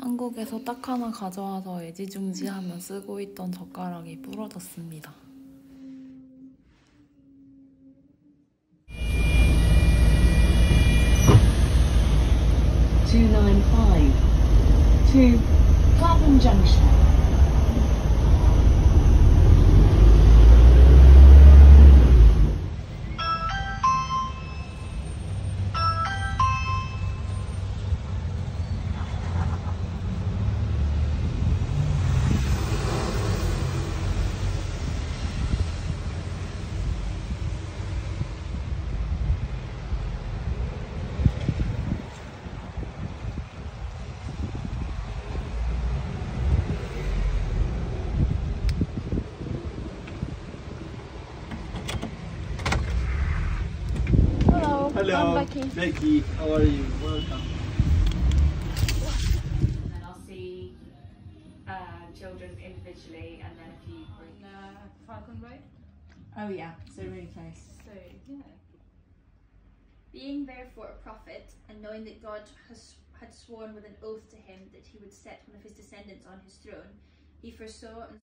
한국에서 딱 하나 가져와서 애지중지하며 쓰고 있던 젓가락이 부러졌습니다. to Clapham Junction. Hello, I'm Becky. Becky, how are you? Welcome. And then I'll see children individually and then a few groups. Falcon Road. Oh yeah, so really close. So, yeah. Being therefore a prophet, and knowing that God had sworn with an oath to him that he would set one of his descendants on his throne, he foresaw and